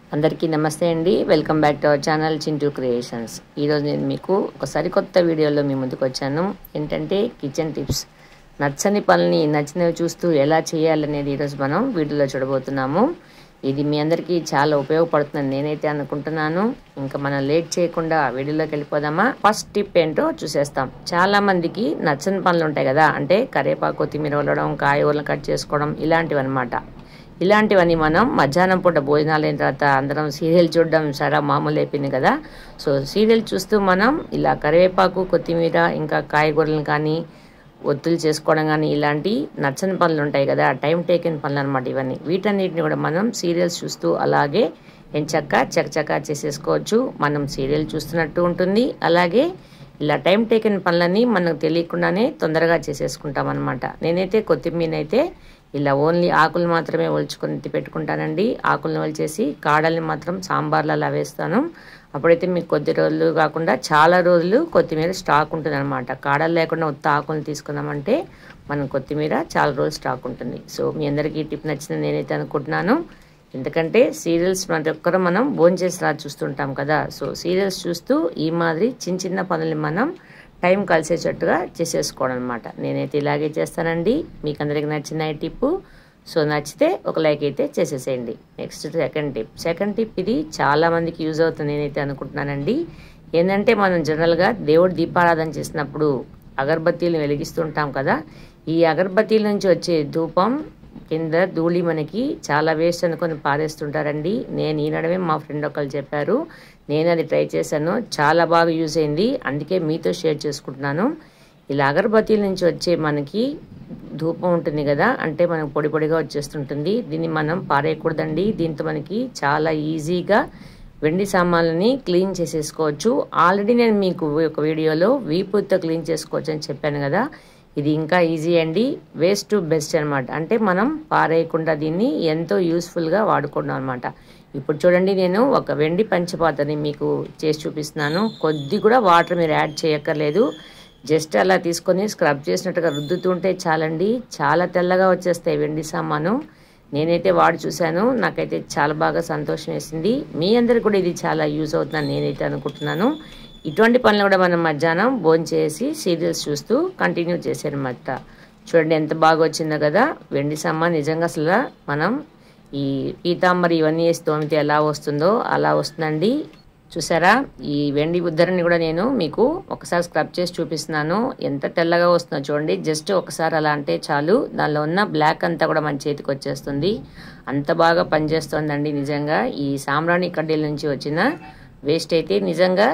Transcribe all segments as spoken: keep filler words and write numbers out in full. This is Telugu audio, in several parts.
అందరికీ నమస్తే అండి. Welcome back to our channel Chintu creations. ఈరోజు నేను మీకు ఒక సరికొత్త వీడియోలో మీ ముందుకు వచ్చాను. ఏంటంటే కిచెన్ టిప్స్. నచ్చని పనులని నచ్చినవి చూస్తూ ఎలా చేయాలనేది ఈరోజు మనం వీడియోలో చూడబోతున్నాము. ఇది మీ అందరికీ చాలా ఉపయోగపడుతుందని నేనైతే అనుకుంటున్నాను. ఇంకా మనం లేట్ చేయకుండా వీడియోలోకి వెళ్ళిపోదామా? ఫస్ట్ టిప్ ఏంటో చూసేస్తాం. చాలా మందికి నచ్చని పనులు ఉంటాయి కదా, అంటే కరివేపాకు కొత్తిమీర వల్లడం, కాయగూరలు కట్ చేసుకోవడం, ఇలాంటివి అనమాట. ఇలాంటివన్నీ మనం మధ్యాహ్నం పూట భోజనాలు అయిన తర్వాత అందరం సీరియల్ చూడడం సరే మామూలు అయిపోయింది కదా. సో సీరియల్ చూస్తూ మనం ఇలా కరివేపాకు కొత్తిమీర ఇంకా కాయగూరలను కానీ ఒత్తులు చేసుకోవడం కానీ ఇలాంటి నచ్చని పనులు ఉంటాయి కదా, టైం టేకింగ్ పనులు అనమాట ఇవన్నీ. వీటన్నిటిని కూడా మనం సీరియల్స్ చూస్తూ అలాగే ఎంచక్క చకచక చేసేసుకోవచ్చు. మనం సీరియల్ చూస్తున్నట్టు ఉంటుంది, అలాగే ఇలా టైం టేకింగ్ పనులన్నీ మనకు తెలియకుండానే తొందరగా చేసేసుకుంటాం అనమాట. నేనైతే కొత్తిమీర అయితే ఇలా ఓన్లీ ఆకులు మాత్రమే ఒలుచుకొని పెట్టుకుంటానండి. ఆకులను ఒలిచేసి కాడల్ని మాత్రం సాంబార్లో అలా వేస్తాను. అప్పుడైతే మీకు కొద్ది రోజులు కాకుండా చాలా రోజులు కొత్తిమీర స్టాక్ ఉంటుంది అనమాట. కాడలు లేకుండా ఉత్త ఆకులను తీసుకున్నామంటే మనం కొత్తిమీర చాలా రోజులు స్టాక్ ఉంటుంది. సో మీ అందరికీ ఈ టిప్ నచ్చిందని నేనైతే అనుకుంటున్నాను. ఎందుకంటే సీరియల్స్ ప్రతి ఒక్కరు మనం భోంచేసి రా చూస్తుంటాం కదా. సో సీరియల్స్ చూస్తూ ఈ మాదిరి చిన్న చిన్న పనులు మనం టైం కలిసేటట్టుగా చేసేసుకోవడం అనమాట. నేనైతే ఇలాగే చేస్తానండి. మీకు అందరికి నచ్చిన ఈ టిప్పు. సో నచ్చితే ఒక లైక్ అయితే చేసేసేయండి. Next second tip. Second tip ఇది చాలా మందికి యూజ్ అవుతుంది నేనైతే అనుకుంటున్నానండి. ఏంటంటే మనం జనరల్గా దేవుడి దీపారాధన చేసినప్పుడు అగరబత్తీలు వెలిగిస్తుంటాం కదా. ఈ అగరబత్తీల నుంచి వచ్చే ధూపం కింద ధూళి మనకి చాలా వేస్ట్ అనుకొని పారేస్తుంటారండి. నేను ఈ నడమే మా ఫ్రెండ్ ఒకళ్ళు చెప్పారు, నేను అది ట్రై చేశాను, చాలా బాగా యూజ్ అయింది, అందుకే మీతో షేర్ చేసుకుంటున్నాను. ఇలా అగరబత్తీల నుంచి వచ్చే మనకి ధూపం ఉంటుంది కదా, అంటే మనకు పొడి పొడిగా వచ్చేస్తుంటుంది. దీన్ని మనం పారేయకూడదండి. దీంతో మనకి చాలా ఈజీగా వెండి సామాన్లని క్లీన్ చేసేసుకోవచ్చు. ఆల్రెడీ నేను మీకు ఒక వీడియోలో వీపుతో క్లీన్ చేసుకోవచ్చు అని చెప్పాను కదా. ఇది ఇంకా ఈజీ అండి, వేస్ట్ టు బెస్ట్ అనమాట. అంటే మనం పారేయకుండా దీన్ని ఎంతో యూస్ఫుల్గా వాడుకున్నాం అనమాట. ఇప్పుడు చూడండి, నేను ఒక వెండి పంచపాత్రని మీకు చేసి చూపిస్తున్నాను. కొద్ది కూడా వాటర్ మీరు యాడ్ చేయక్కర్లేదు. జస్ట్ అలా తీసుకొని స్క్రబ్ చేసినట్టుగా రుద్దుతుంటే చాలండి, చాలా తెల్లగా వచ్చేస్తాయి వెండి సామాను. నేనైతే వాడి చూశాను, నాకైతే చాలా బాగా సంతోషం వేసింది. మీ అందరికి కూడా ఇది చాలా యూజ్ అవుతుందని నేనైతే అనుకుంటున్నాను. ఇటువంటి పనులు కూడా మనం మధ్యాహ్నం భోంచేసి సీరియల్స్ చూస్తూ కంటిన్యూ చేసేనమాట. చూడండి ఎంత బాగా వచ్చిందో కదా వెండి సామాన్. నిజంగా అసలు మనం ఈ పీతాంబరి ఇవన్నీ వేసి తోమితే ఎలా వస్తుందో అలా వస్తుందండి. చూసారా, ఈ వెండి ఉద్దరని కూడా నేను మీకు ఒకసారి స్క్రబ్ చేసి చూపిస్తున్నాను. ఎంత తెల్లగా వస్తుందో చూడండి. జస్ట్ ఒకసారి అలా అంటే చాలు, దానిలో ఉన్న బ్లాక్ అంతా కూడా మన చేతికి వచ్చేస్తుంది. అంత బాగా పనిచేస్తుందండి నిజంగా. ఈ సాంబ్రాణి కడ్డీల నుంచి వచ్చిన వేస్ట్ అయితే నిజంగా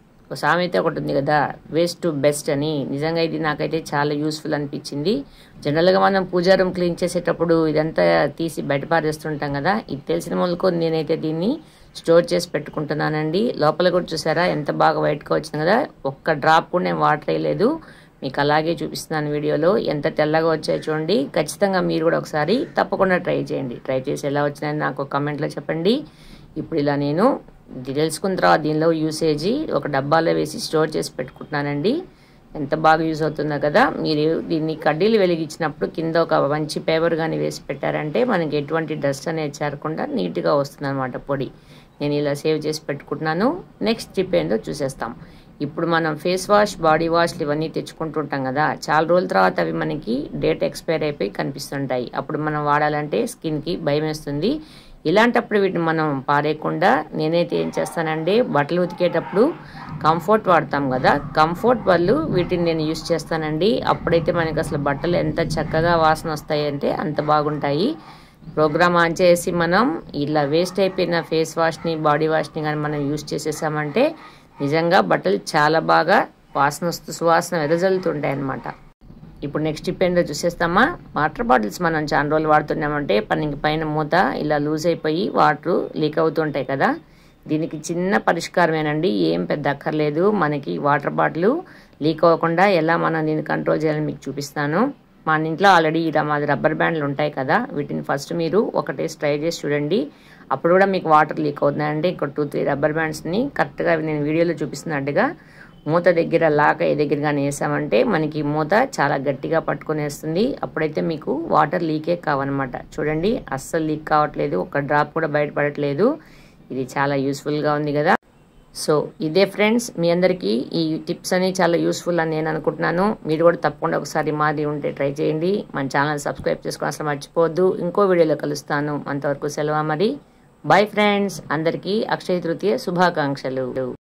సామెత ఒకటి ఉంది కదా, వేస్ట్ టు బెస్ట్ అని. నిజంగా ఇది నాకైతే చాలా యూస్ఫుల్ అనిపించింది. జనరల్గా మనం పూజా రూమ్ క్లీన్ చేసేటప్పుడు ఇదంతా తీసి బయట పారేస్తుంటాం కదా. ఇది తెలిసిన వాళ్ళకు నేనైతే దీన్ని స్టోర్ చేసి పెట్టుకుంటున్నానండి. లోపల కూడా చూసారా ఎంత బాగా వైట్గా వచ్చింది కదా. ఒక్క డ్రాప్ కూడా నేను వాటర్ వేయలేదు. మీకు అలాగే చూపిస్తున్నాను వీడియోలో. ఎంత తెల్లగా వచ్చాయో చూడండి. ఖచ్చితంగా మీరు కూడా ఒకసారి తప్పకుండా ట్రై చేయండి. ట్రై చేసి ఎలా వచ్చినాయని నాకు కమెంట్లో చెప్పండి. ఇప్పుడు ఇలా నేను ఇది తెలుసుకున్న తర్వాత దీనిలో యూసేజీ ఒక డబ్బాలో వేసి స్టోర్ చేసి పెట్టుకుంటున్నానండి. ఎంత బాగా యూజ్ అవుతుందో కదా. మీరు దీన్ని కడ్డీలు వెలిగించినప్పుడు కింద ఒక మంచి పేపర్ కానీ వేసి పెట్టారంటే మనకి ఎటువంటి డస్ట్ అనేది చేరకుండా నీట్గా వస్తుంది అనమాట పొడి. నేను ఇలా సేవ్ చేసి పెట్టుకుంటున్నాను. నెక్స్ట్ టిప్ ఏంటో చూసేస్తాం. ఇప్పుడు మనం ఫేస్ వాష్, బాడీ వాష్లు ఇవన్నీ తెచ్చుకుంటుంటాం కదా. చాలా రోజుల తర్వాత అవి మనకి డేట్ ఎక్స్పైర్ అయిపోయి కనిపిస్తుంటాయి. అప్పుడు మనం వాడాలంటే స్కిన్కి భయం వేస్తుంది. ఇలాంటప్పుడు వీటిని మనం పారేయకుండా నేనైతే ఏం చేస్తానంటే బట్టలు ఉతికేటప్పుడు కంఫర్ట్ వాడతాం కదా, కంఫర్ట్ వాళ్ళు వీటిని నేను యూస్ చేస్తానండి. అప్పుడైతే మనకి అసలు బట్టలు ఎంత చక్కగా వాసన వస్తాయి అంటే అంత బాగుంటాయి. ప్రోగ్రామ్ ఆన్ చేసి మనం ఇలా వేస్ట్ అయిపోయిన ఫేస్ వాష్ని, బాడీ వాష్ని కానీ మనం యూస్ చేసేసామంటే నిజంగా బట్టలు చాలా బాగా వాసన వస్తూ సువాసన వెదజల్లుతుంటాయి అన్నమాట. ఇప్పుడు నెక్స్ట్ టిప్ ఏంటో చూసేస్తామా. వాటర్ బాటిల్స్ మనం చాలా రోజులు వాడుతున్నామంటే పనికి పైన మూత ఇలా లూజ్ అయిపోయి వాటర్ లీక్ అవుతుంటాయి కదా. దీనికి చిన్న పరిష్కారమేనండి, ఏం పెద్ద అక్కర్లేదు. మనకి వాటర్ బాటిల్ లీక్ అవ్వకుండా ఎలా మనం దీన్ని కంట్రోల్ చేయాలని మీకు చూపిస్తాను. మన ఇంట్లో ఆల్రెడీ ఇలా మాది రబ్బర్ బ్యాండ్లు ఉంటాయి కదా, వీటిని ఫస్ట్ మీరు ఒకటే ట్రై చేసి చూడండి. అప్పుడు కూడా మీకు వాటర్ లీక్ అవుతున్నాయంటే ఇంకో టూ త్రీ రబ్బర్ బ్యాండ్స్ని కరెక్ట్గా నేను వీడియోలో చూపిస్తున్నట్టుగా మూత దగ్గర లాక్ అయ్యే దగ్గర కానీ వేసామంటే మనకి మూత చాలా గట్టిగా పట్టుకునేస్తుంది. అప్పుడైతే మీకు వాటర్ లీకే కావన్నమాట. చూడండి అస్సలు లీక్ కావట్లేదు, ఒక డ్రాప్ కూడా బయటపడట్లేదు. ఇది చాలా యూస్ఫుల్గా ఉంది కదా. సో ఇదే ఫ్రెండ్స్, మీ అందరికీ ఈ టిప్స్ అని చాలా యూస్ఫుల్ అని నేను అనుకుంటున్నాను. మీరు కూడా తప్పకుండా ఒకసారి మాది ఉంటే ట్రై చేయండి. మన ఛానల్ సబ్స్క్రైబ్ చేసుకోవడం అసలు మర్చిపోవద్దు. ఇంకో వీడియోలో కలుస్తాను. అంతవరకు సెలవు మరి. బాయ్ ఫ్రెండ్స్, అందరికీ అక్షయ తృతీయ శుభాకాంక్షలు.